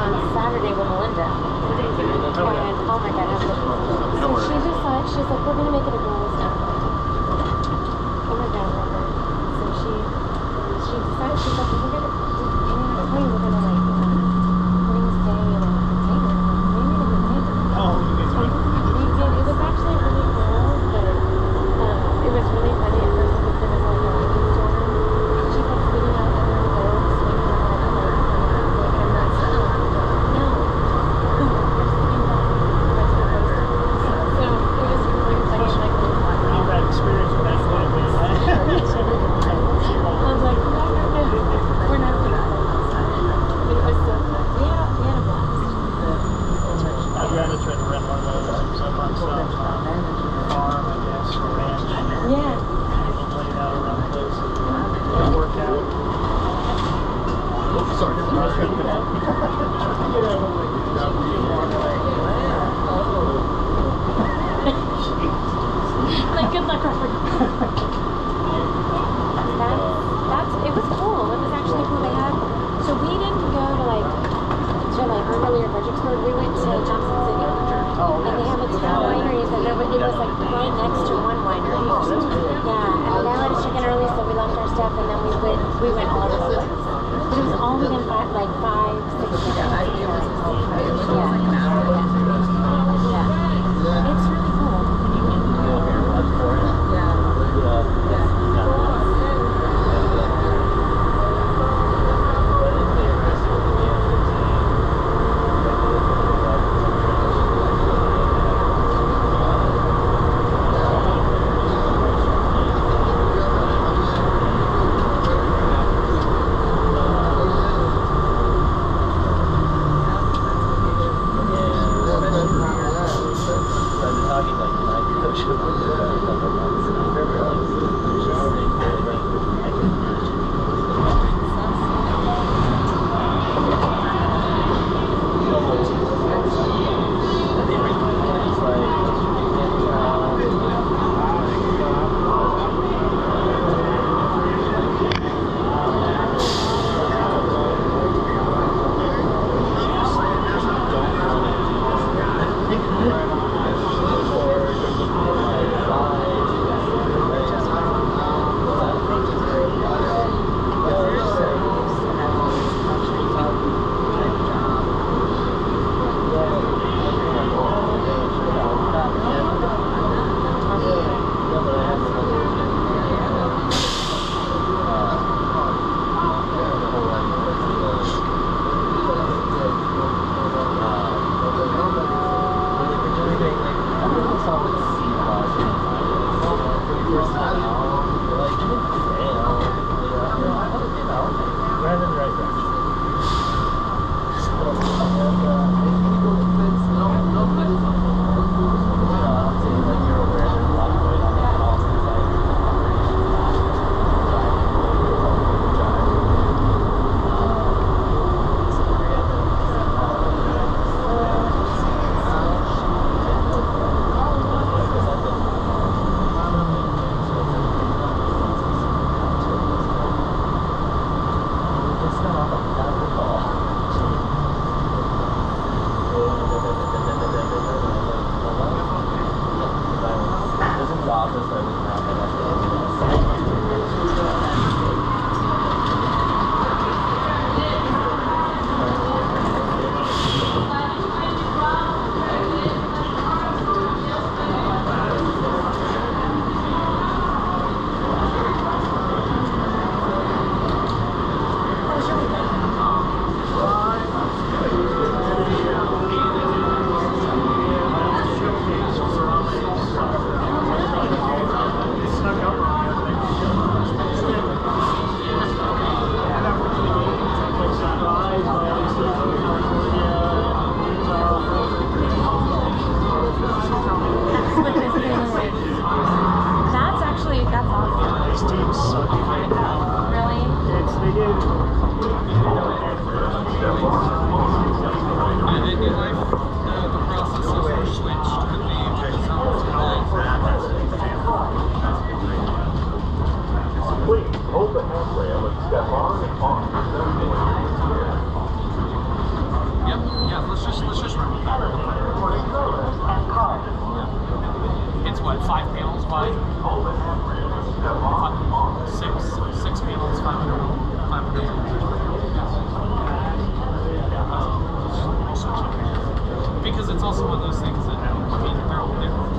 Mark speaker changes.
Speaker 1: on Saturday with Melinda. And oh my god, so she decided, she's like, we're gonna make it a girls' night. Oh my god, Robert. So she decided, she's like, we're gonna, we're gonna like, we're gonna stay in a container. Maybe in a container.
Speaker 2: Oh, you guys went.
Speaker 1: We did. It was actually really cool, but it was really funny at first because there was like a lady storm. She kept sitting out there in the boat, swinging on like a leg, and I'm like, no. You're sitting down. So it was really funny. Like,
Speaker 2: You had experience with that one, man.
Speaker 1: I was like, no, we're not doing that. But it was so fun. We had a blast.
Speaker 2: I'd rather try to rent one of those up on some farm, I guess, or ranch.
Speaker 1: Yeah.
Speaker 2: People laid out around the place. It'll work out. Oops, sorry.
Speaker 1: Like, good luck, Robert. It was cool. It was actually cool. They had, so we didn't go to like earlier Fredericksburg. We went to Johnson City. And they have a ton of wineries, and it was like right next to one winery. Yeah, and the guy let us check in early, so we left our stuff, and then we went all over the place. But it was all within 5, 6 minutes. Yeah. It's really cool.
Speaker 2: it's also one of those things that, I mean, they're